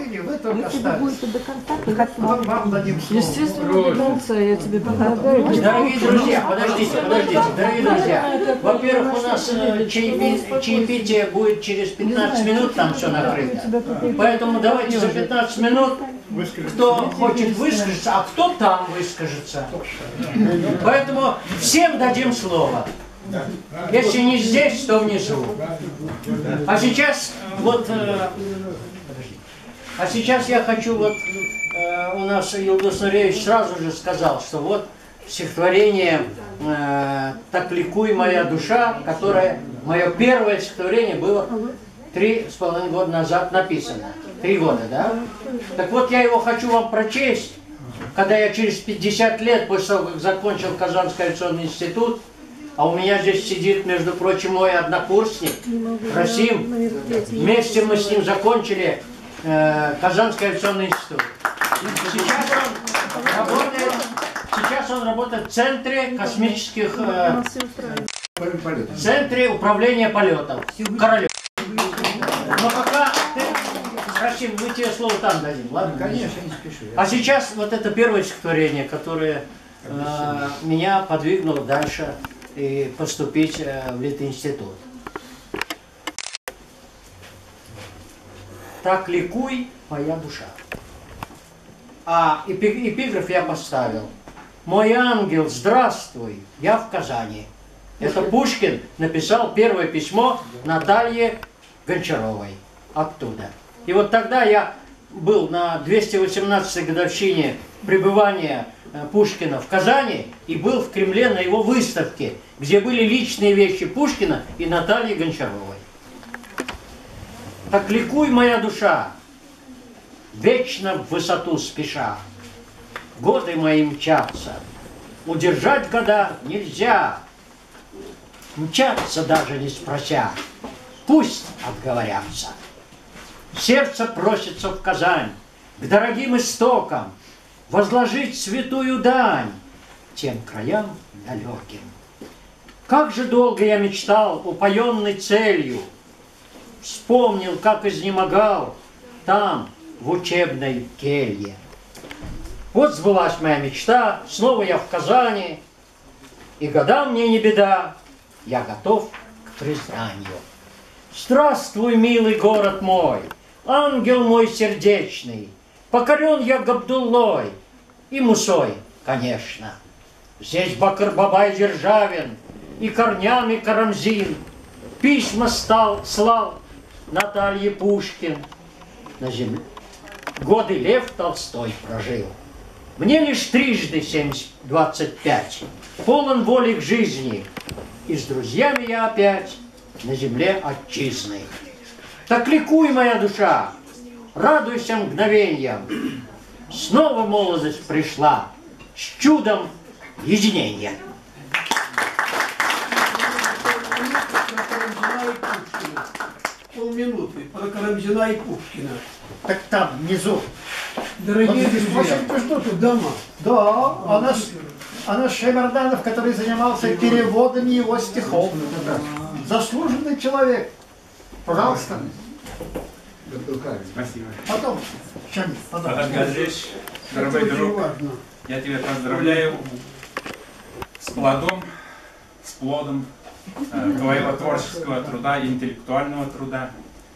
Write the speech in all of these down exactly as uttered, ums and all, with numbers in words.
стихотворение, вы только Если вы будете до конца, вам, вам дадим слово. Естественно, до конца я тебе предлагаю. Дорогие друзья, подождите, подождите, дорогие друзья. Во-первых, у нас чаепи- чаепитие будет через пятнадцать минут, там все накрыто. Поэтому давайте за пятнадцать минут, кто хочет высказаться, а кто там выскажется. Поэтому всем дадим слово. Если не здесь, то внизу. А сейчас вот, э, а сейчас я хочу вот, э, у нас Илдус Нуреевич сразу же сказал, что вот стихотворение э, «Так ликуй моя душа», которое, мое первое стихотворение было три с половиной года назад написано. Три года, да? Так вот я его хочу вам прочесть, когда я через пятьдесят лет, после того, как закончил Казанский авиационный институт, а у меня здесь сидит, между прочим, мой однокурсник, Расим. Вместе мы с ним закончили э, Казанский авиационный институт. Сейчас он работает, сейчас он работает в Центре космических... Э, в Центре управления полетов. Королев. Но пока ты... Расим, мы тебе слово там дадим, ладно? Конечно, не спеши. А сейчас вот это первое стихотворение, которое э, меня подвигнуло дальше и поступить в Литинститут. Так ликуй, моя душа. А эпиграф я поставил. Мой ангел, здравствуй, я в Казани. Это Пушкин написал первое письмо Наталье Гончаровой оттуда. И вот тогда я был на двухсот восемнадцатой годовщине пребывания Пушкина в Казани и был в Кремле на его выставке, где были личные вещи Пушкина и Натальи Гончаровой. Так ликуй, моя душа, вечно в высоту спеша. Годы мои мчатся, удержать года нельзя. Мчатся даже не спрося, пусть отговорятся. Сердце просится в Казань, к дорогим истокам, возложить святую дань тем краям далеким. Как же долго я мечтал, упоенный целью, вспомнил, как изнемогал там, в учебной келье. Вот сбылась моя мечта, снова я в Казани, и года мне не беда, я готов к признанию. Здравствуй, милый город мой, ангел мой сердечный, покорен я Габдуллой и Мусой, конечно. Здесь Бакыр-Бабай Державин и корнями Карамзин. Письма стал, слал Наталье Пушкин. На земле годы Лев Толстой прожил. Мне лишь трижды семьдесят двадцать пять. Полон воли к жизни. И с друзьями я опять на земле отчизны. Так ликуй, моя душа, радуйся мгновеньям. Снова молодость пришла с чудом единения. Полминуты про Карамзина и Пушкина. Так там, внизу. Дорогие Вот здесь друзья, восемь. это что тут дома? Да, а наш, а наш Шеймарданов, который занимался переводами его стихов. Заслуженный человек. Пожалуйста. Спасибо. Потом, чем, потом. Азат Газрич, дорогой Это очень друг, важно. я тебя поздравляю с плодом, с плодом э, твоего творческого труда, интеллектуального труда.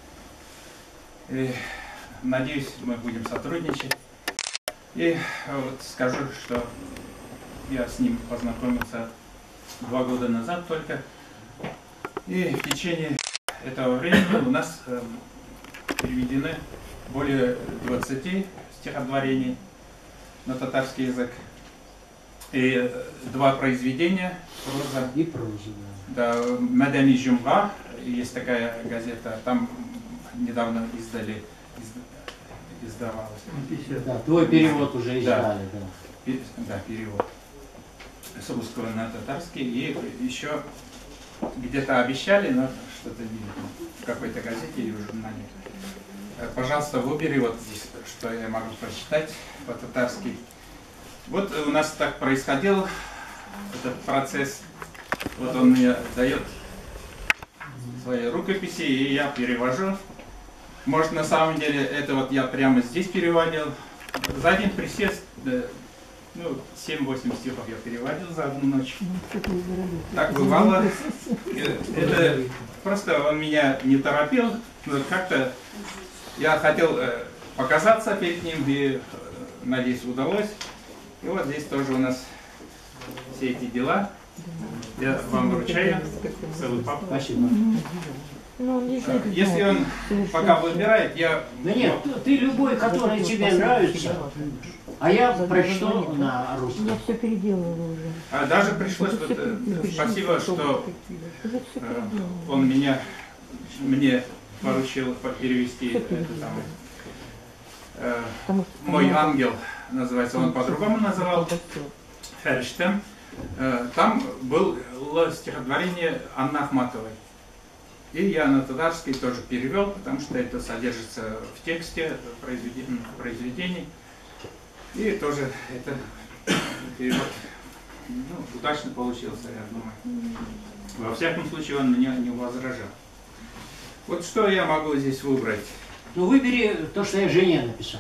И, надеюсь, мы будем сотрудничать. И вот скажу, что я с ним познакомился два года назад только. И в течение этого времени у нас э, переведены более двадцати стихотворений на татарский язык. И э, два произведения проза. И проза, да. Да, Медани Жумга, есть такая газета, там недавно издали, изд, издавалась. да, твой перевод уже издали, Да. да. Пе- Да, перевод с русского на татарский. И еще где-то обещали, но что-то не видно, в какой-то газете или в журнале. Э, Пожалуйста, выбери вот здесь, что я могу прочитать по-татарски. Вот у нас так происходил этот процесс. Вот он мне дает свои рукописи, и я перевожу. Может, на самом деле, это вот я прямо здесь переводил. За один присест, да, ну, семь-восемь стихов я переводил за одну ночь. Так бывало. Это просто он меня не торопил, но как-то я хотел показаться перед ним, и, надеюсь, удалось. И вот здесь тоже у нас все эти дела. Я вам вручаю целый папку. Спасибо. Если он пока выбирает, я... Да нет, ты любой, который тебе нравится, а я прочту на русском. Я все переделала уже. А даже пришлось, вот, спасибо, что э, он меня, мне поручил перевести это самое. Э, «Мой ангел» называется, он по-другому называл, «Фериштем». Э, там было стихотворение Анны Ахматовой. И я на татарский тоже перевел, потому что это содержится в тексте произведений. И тоже это перевод, ну, удачно получился, я думаю. Во всяком случае, он меня не возражал. Вот что я могу здесь выбрать? Ну, выбери то, что я жене написал.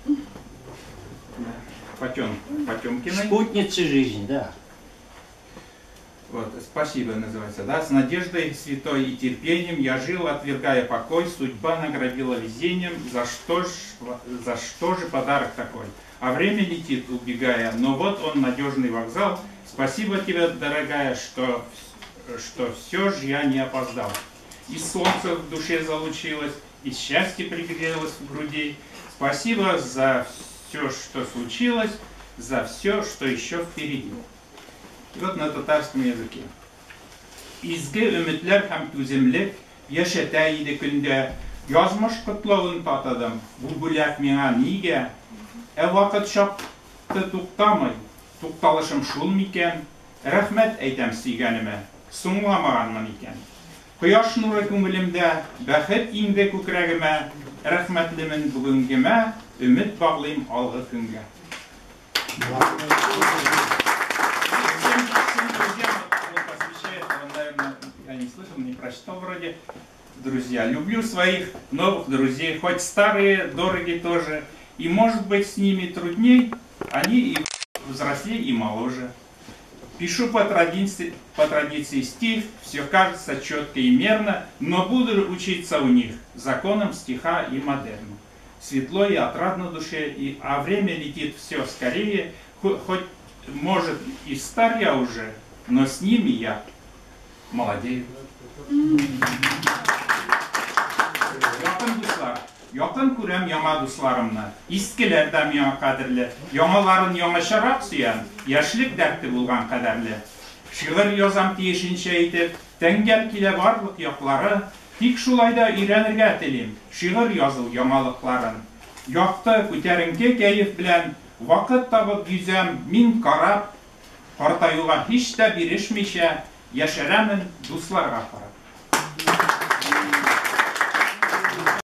Потем, Потемкиной. Спутницы жизни, да. Вот, спасибо называется, да, с надеждой святой и терпением я жил, отвергая покой, судьба наградила везением, за что ж, за что же подарок такой? А время летит, убегая, но вот он, надежный вокзал, спасибо тебе, дорогая, что, что все же я не опоздал. И солнце в душе залучилось, и счастье пригрелось в груди, спасибо за все, что случилось, за все, что еще впереди. И вот на татарском языке. Изге ümitler hem tüzemlik, yaşataydı günde, yazmış kutluğun tatadım, bu bulak mena nige, e vakit şaptı tuktamay, tuktalışım şul miken, rahmet eytem siganime, sunulamaganman iken. Kıyaş nuru kümülimde, bәхет imde kükrəgime, rahmetlimin bugüngime, ümit bağlayım algı künge. Я не слышал, не прочитал вроде. Друзья, люблю своих новых друзей, хоть старые, дорогие тоже. И может быть с ними трудней, они и взрослее, и моложе. Пишу по традиции, по традиции стих, все кажется четко и мерно, но буду учиться у них законам стиха и модерну. Светло и отрадно душе, и, а время летит все скорее, хоть может и стар я уже, но с ними я молодею. Yakın dostlar, yakın kurem yama dostlarımla, iskilerden yana kadirli, yamaların yamaşarak suyan, yaşlık dertli bulgan kaderli. Şiir yazam tiyişinçe etip, tengel kile varlık yakları, tik şulayda iğrenirge tilim, şiir yazıl yamalıkların. Yaktı küterinke keyif bilen, vakit tabıp yüzem min karab, kartayuğa hiç de birişmişe, yaşaramın dostlarga karab.